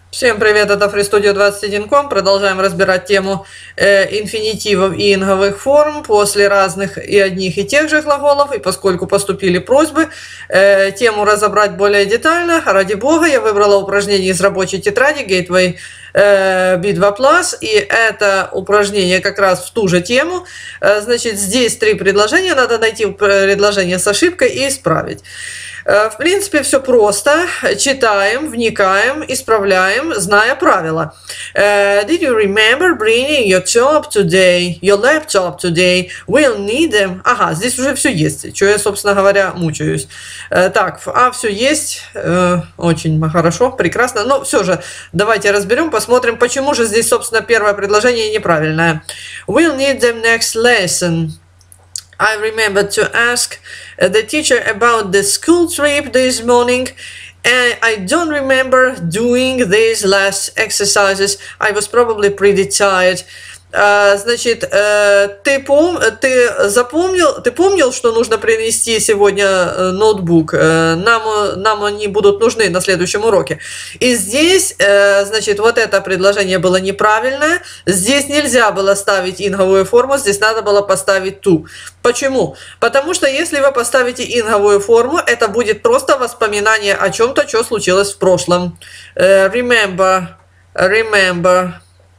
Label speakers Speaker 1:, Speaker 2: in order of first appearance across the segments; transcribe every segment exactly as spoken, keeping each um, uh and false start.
Speaker 1: Всем привет, это FreeStudio двадцать один точка ком. Продолжаем разбирать тему э, инфинитивов и инговых форм после разных и одних и тех же глаголов. И поскольку поступили просьбы э, тему разобрать более детально, ради бога, я выбрала упражнение из рабочей тетради Gateway э, би два плюс. И это упражнение как раз в ту же тему. Э, значит, здесь три предложения. Надо найти предложение с ошибкой и исправить. В принципе, все просто. Читаем, вникаем, исправляем, зная правила. Uh, did you remember bringing your laptop today? Your laptop today? We'll need them. Ага, здесь уже все есть. Что я, собственно говоря, мучаюсь. Uh, так, а все есть. Uh, очень хорошо, прекрасно. Но все же, давайте разберем, посмотрим, почему же здесь, собственно, первое предложение неправильное. We'll need them next lesson. I remembered to ask the teacher about the school trip this morning, and I don't remember doing these last exercises. I was probably pretty tired. Значит, ты, пом ты запомнил, ты помнил, что нужно принести сегодня ноутбук? Нам, нам они будут нужны на следующем уроке. И здесь, значит, вот это предложение было неправильное. Здесь нельзя было ставить инговую форму, здесь надо было поставить to. Почему? Потому что если вы поставите инговую форму, это будет просто воспоминание о чем-то, что случилось в прошлом. Remember, remember.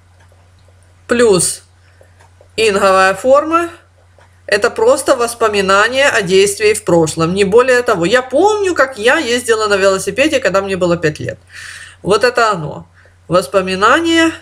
Speaker 1: Плюс инговая форма – это просто воспоминание о действии в прошлом, не более того. Я помню, как я ездила на велосипеде, когда мне было пять лет. Вот это оно. Воспоминание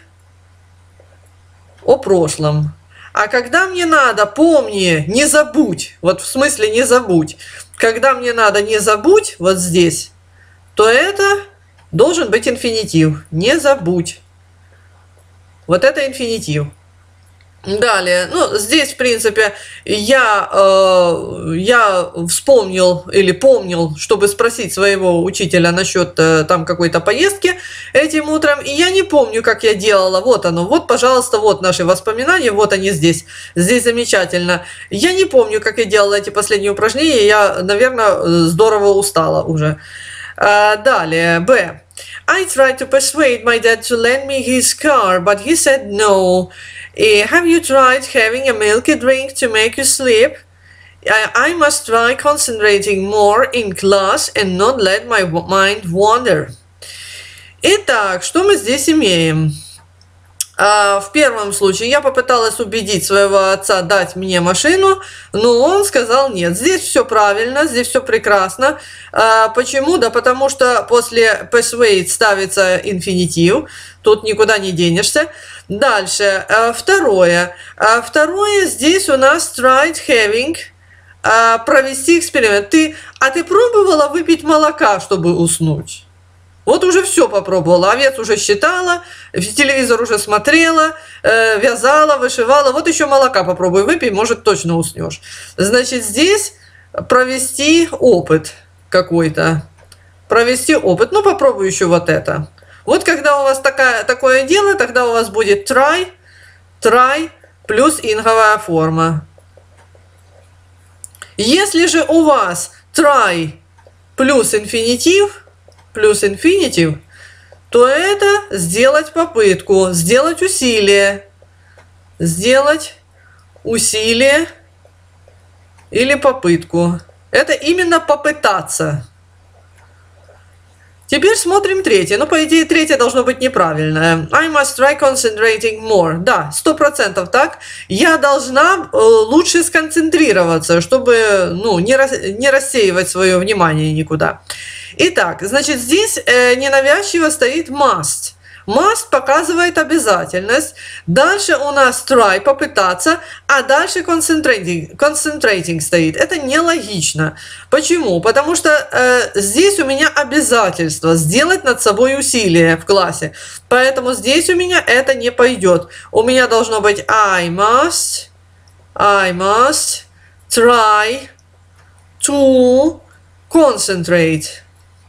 Speaker 1: о прошлом. А когда мне надо, помни, не забудь, вот в смысле не забудь, когда мне надо не забудь, вот здесь, то это должен быть инфинитив. Не забудь. Вот это инфинитив. Далее, ну, здесь, в принципе, я, э, я вспомнил или помнил, чтобы спросить своего учителя насчет э, там какой-то поездки этим утром, и я не помню, как я делала. Вот оно, вот, пожалуйста, вот наши воспоминания, вот они здесь. Здесь замечательно. Я не помню, как я делала эти последние упражнения, я, наверное, здорово устала уже. Э, далее, Б. I tried to persuade my dad to lend me his car, but he said no. Uh, have you tried having a milky drink to make you sleep? I, I must try concentrating more in class and not let my mind wander. Итак, что мы здесь имеем? В первом случае я попыталась убедить своего отца дать мне машину, но он сказал нет. Здесь все правильно, здесь все прекрасно. Почему? Да потому что после persuade ставится инфинитив, тут никуда не денешься. Дальше, второе. Второе, здесь у нас tried having, провести эксперимент. Ты, а ты пробовала выпить молока, чтобы уснуть? Вот уже все попробовала, овец уже считала, телевизор уже смотрела, э, вязала, вышивала. Вот еще молока попробуй выпей, может точно уснешь. Значит, здесь провести опыт какой-то. Провести опыт. Ну, попробуй еще вот это. Вот когда у вас такая, такое дело, тогда у вас будет try, try плюс инговая форма. Если же у вас try плюс инфинитив, плюс инфинитив, то это сделать попытку, сделать усилие, сделать усилие или попытку. Это именно попытаться. Теперь смотрим третье. Ну, по идее, третье должно быть неправильное. I must try concentrating more. Да, сто процентов так. Я должна э, лучше сконцентрироваться, чтобы ну, не, рас, не рассеивать свое внимание никуда. Итак, значит, здесь э, ненавязчиво стоит must. Must показывает обязательность. Дальше у нас try, попытаться, а дальше concentrating, concentrating стоит. Это нелогично. Почему? Потому что э, здесь у меня обязательство сделать над собой усилие в классе. Поэтому здесь у меня это не пойдет. У меня должно быть I must, I must try to concentrate.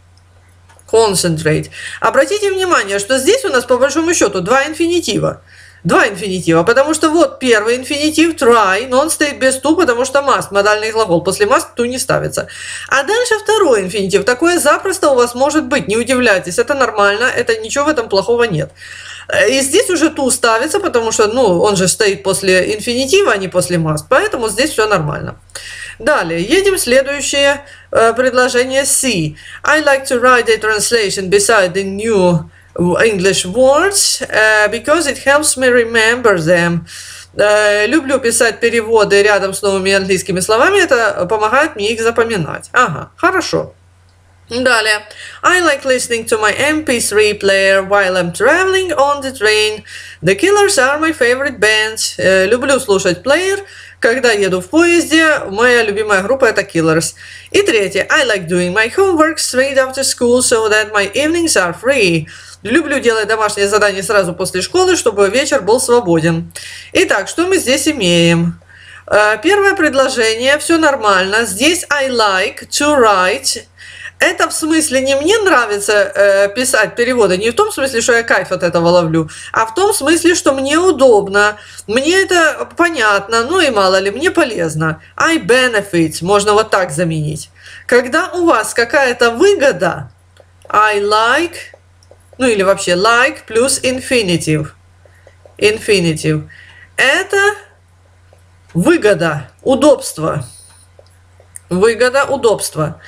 Speaker 1: Concentrate. Обратите внимание, что здесь у нас по большому счету два инфинитива. Два инфинитива, потому что вот первый инфинитив try, но он стоит без to, потому что must, модальный глагол. После must to не ставится. А дальше второй инфинитив. Такое запросто у вас может быть, не удивляйтесь, это нормально, это ничего в этом плохого нет. И здесь уже to ставится, потому что, ну, он же стоит после инфинитива, а не после must, поэтому здесь все нормально. Далее, едем в следующее э, предложение C. I like to write a translation beside the new English words uh, because it helps me remember them. Uh, люблю писать переводы рядом с новыми английскими словами, это помогает мне их запоминать. Ага, хорошо. Далее. I like listening to my эм пи три player while I'm traveling on the train. The Killers are my favorite band. Uh, люблю слушать плеер, когда еду в поезде. Моя любимая группа это Killers. И третье. I like doing my homework straight after school so that my evenings are free. Люблю делать домашние задания сразу после школы, чтобы вечер был свободен. Итак, что мы здесь имеем? Первое предложение, все нормально. Здесь I like to write. Это в смысле не мне нравится э, писать переводы, не в том смысле, что я кайф от этого ловлю, а в том смысле, что мне удобно, мне это понятно, ну и мало ли, мне полезно. I benefit, можно вот так заменить. Когда у вас какая-то выгода, I like, ну или вообще like плюс infinitive. Infinitive. Это выгода, удобство. Выгода, удобство.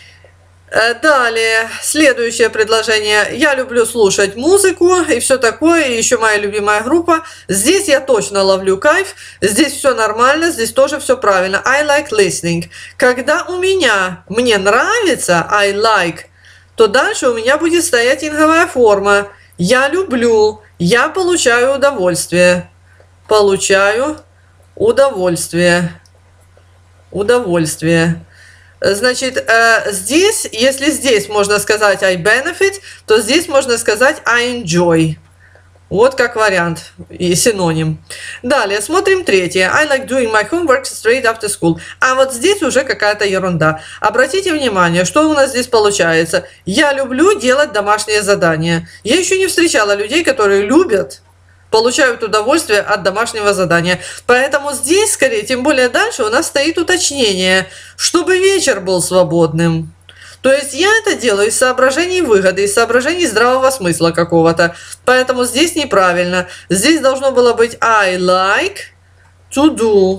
Speaker 1: Далее, следующее предложение. Я люблю слушать музыку и все такое, и еще моя любимая группа. Здесь я точно ловлю кайф, здесь все нормально, здесь тоже все правильно. I like listening. Когда у меня, мне нравится, I like, то дальше у меня будет стоять инговая форма. Я люблю, я получаю удовольствие. Получаю удовольствие. Удовольствие. Значит, здесь, если здесь можно сказать I benefit, то здесь можно сказать I enjoy. Вот как вариант и синоним. Далее, смотрим третье. I like doing my homework straight after school. А вот здесь уже какая-то ерунда. Обратите внимание, что у нас здесь получается. Я люблю делать домашние задания. Я еще не встречала людей, которые любят, получают удовольствие от домашнего задания. Поэтому здесь, скорее, тем более дальше, у нас стоит уточнение, чтобы вечер был свободным. То есть я это делаю из соображений выгоды, из соображений здравого смысла какого-то. Поэтому здесь неправильно. Здесь должно было быть I like to do,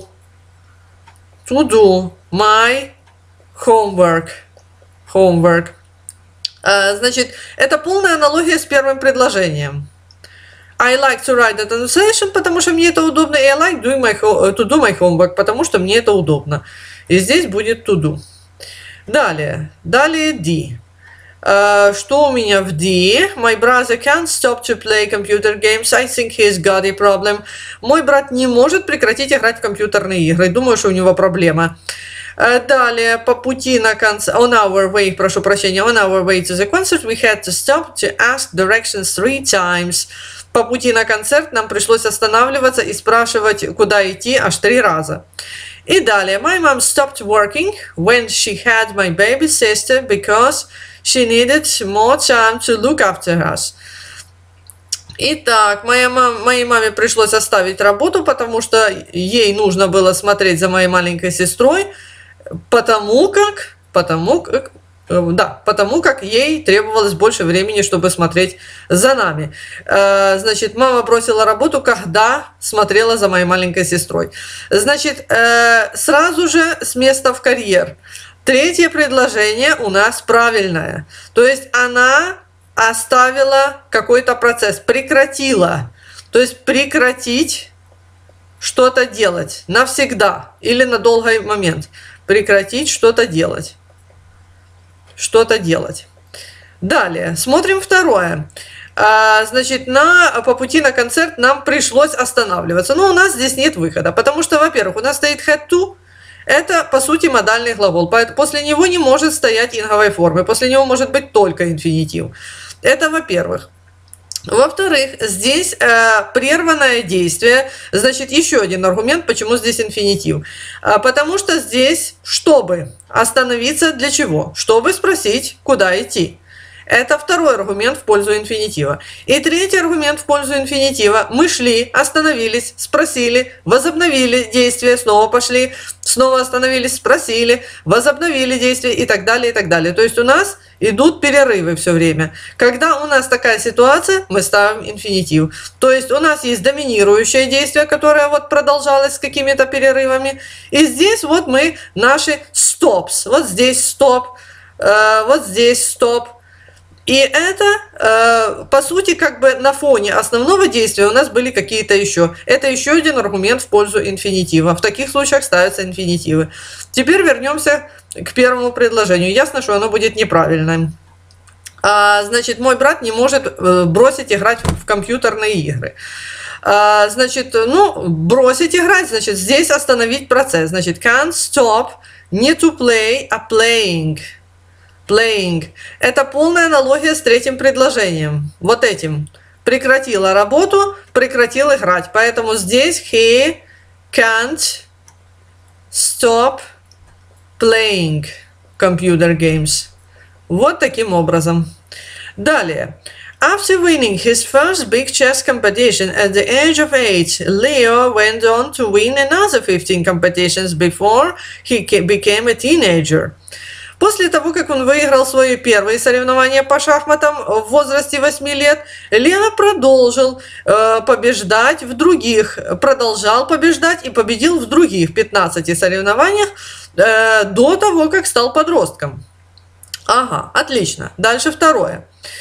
Speaker 1: to do my homework. Homework. Значит, это полная аналогия с первым предложением. I like to write the translation, потому что мне это удобно, и I like doing my to do my homework, потому что мне это удобно. И здесь будет to do. Далее, далее D. Uh, что у меня в D? My brother can't stop to play computer games. I think he's got a problem. Мой брат не может прекратить играть в компьютерные игры. Думаю, что у него проблема. Далее, по пути на концерт, on our way, прошу прощения, on our way to the concert, we had to stop to ask directions three times. По пути на концерт нам пришлось останавливаться и спрашивать, куда идти, аж три раза. И далее, my mom stopped working when she had my baby sister because she needed more time to look after us. Итак, моя мам, моей маме пришлось оставить работу, потому что ей нужно было смотреть за моей маленькой сестрой, потому как, потому как, да, потому как ей требовалось больше времени, чтобы смотреть за нами. Значит, мама бросила работу, когда смотрела за моей маленькой сестрой. Значит, сразу же с места в карьер. Третье предложение у нас правильное. То есть она оставила какой-то процесс, прекратила. То есть прекратить что-то делать навсегда или на долгий момент. Прекратить что-то делать. Что-то делать. Далее, смотрим второе. А, значит, на, по пути на концерт нам пришлось останавливаться. Но у нас здесь нет выхода, потому что, во-первых, у нас стоит had to. Это, по сути, модальный глагол. После него не может стоять инговой формы. После него может быть только инфинитив. Это, во-первых. Во-вторых, здесь э, прерванное действие, значит, еще один аргумент, почему здесь инфинитив. А, потому что здесь, чтобы остановиться для чего? Чтобы спросить, куда идти. Это второй аргумент в пользу инфинитива. И третий аргумент в пользу инфинитива. Мы шли, остановились, спросили, возобновили действие, снова пошли, снова остановились, спросили, возобновили действие и так далее, и так далее. То есть у нас идут перерывы все время. Когда у нас такая ситуация, мы ставим инфинитив. То есть у нас есть доминирующее действие, которое вот продолжалось с какими-то перерывами. И здесь вот мы наши stops. Вот здесь стоп, э, вот здесь стоп. И это, э, по сути, как бы на фоне основного действия у нас были какие-то еще. Это еще один аргумент в пользу инфинитива. В таких случаях ставятся инфинитивы. Теперь вернемся к первому предложению. Ясно, что оно будет неправильным. А, значит, мой брат не может э, бросить играть в компьютерные игры. А, значит, ну, бросить играть, значит, здесь остановить процесс. Значит, can't stop, не to play, а playing. Playing. Это полная аналогия с третьим предложением. Вот этим. Прекратила работу, прекратил играть. Поэтому здесь he can't stop playing computer games. Вот таким образом. Далее. After winning his first big chess competition at the age of eight, Leo went on to win another fifteen competitions before he became a teenager. После того, как он выиграл свои первые соревнования по шахматам в возрасте восьми лет, Лео продолжил э, побеждать в других, продолжал побеждать и победил в других пятнадцати соревнованиях э, до того, как стал подростком. Ага, отлично. Дальше второе.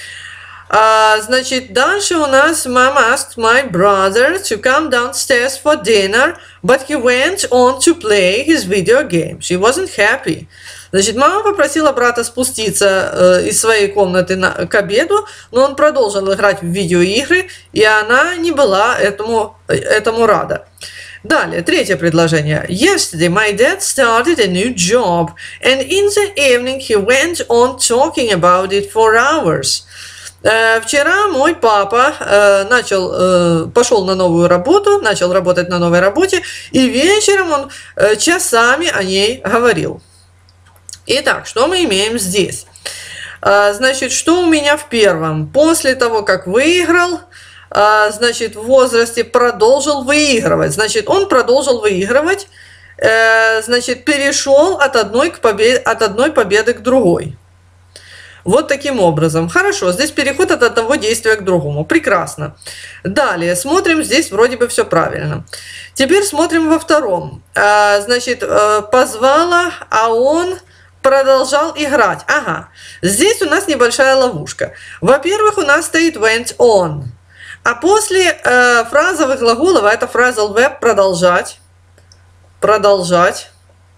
Speaker 1: А, значит, дальше у нас Mom asked my brother to come downstairs for dinner, but he went on to play his video game. She wasn't happy. Значит, мама попросила брата спуститься э, из своей комнаты на, к обеду, но он продолжил играть в видеоигры, и она не была этому, этому рада. Далее, третье предложение. Yesterday my dad started a new job, and in the evening he went on talking about it for hours. Э, вчера мой папа э, начал, э, пошел на новую работу, начал работать на новой работе, и вечером он э, часами о ней говорил. Итак, что мы имеем здесь? Значит, что у меня в первом? После того, как выиграл, значит, в возрасте продолжил выигрывать. Значит, он продолжил выигрывать, значит, перешел от одной, к победе, от одной победы к другой. Вот таким образом. Хорошо, здесь переход от одного действия к другому. Прекрасно. Далее, смотрим, здесь вроде бы все правильно. Теперь смотрим во втором. Значит, позвала, а он продолжал играть. Ага, здесь у нас небольшая ловушка. Во-первых, у нас стоит went on. А после э, фразовых глаголов, а это phrasal verb продолжать. Продолжать.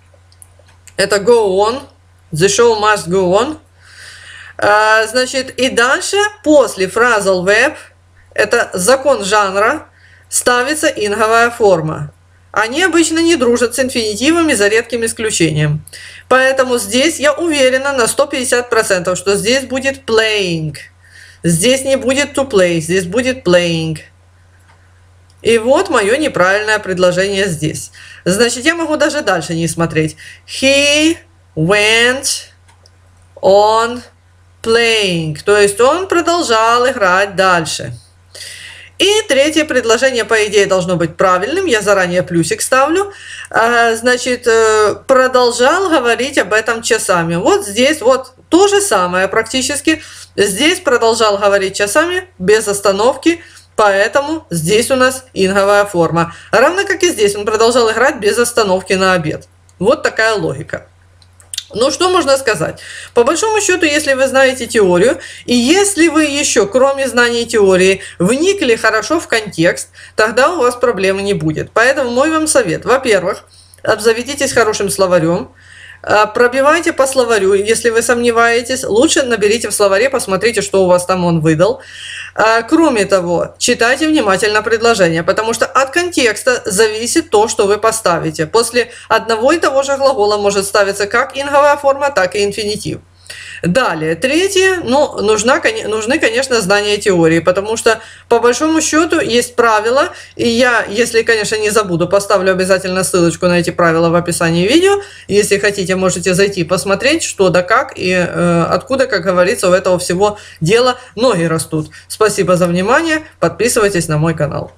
Speaker 1: Это go on. The show must go on. Э, значит, и дальше после phrasal verb, это закон жанра, ставится инговая форма. Они обычно не дружат с инфинитивами, за редким исключением. Поэтому здесь я уверена на сто пятьдесят процентов, что здесь будет playing. Здесь не будет to play, здесь будет playing. И вот мое неправильное предложение здесь. Значит, я могу даже дальше не смотреть. He went on playing. То есть он продолжал играть дальше. И третье предложение, по идее, должно быть правильным. Я заранее плюсик ставлю. Значит, продолжал говорить об этом часами. Вот здесь вот то же самое практически. Здесь продолжал говорить часами без остановки. Поэтому здесь у нас инговая форма. Равно как и здесь он продолжал играть без остановки на обед. Вот такая логика. Ну, что можно сказать? По большому счету, если вы знаете теорию, и если вы еще, кроме знаний теории, вникли хорошо в контекст, тогда у вас проблемы не будет. Поэтому мой вам совет. Во-первых, обзаведитесь хорошим словарем, пробивайте по словарю, если вы сомневаетесь, лучше наберите в словаре, посмотрите, что у вас там он выдал. Кроме того, читайте внимательно предложение, потому что от контекста зависит то, что вы поставите. После одного и того же глагола может ставиться как инговая форма, так и инфинитив. Далее, третье, ну, нужна, нужны, конечно, знания теории, потому что, по большому счету, есть правила, и я, если, конечно, не забуду, поставлю обязательно ссылочку на эти правила в описании видео. Если хотите, можете зайти посмотреть, что да как, и э, откуда, как говорится, у этого всего дела ноги растут. Спасибо за внимание, подписывайтесь на мой канал.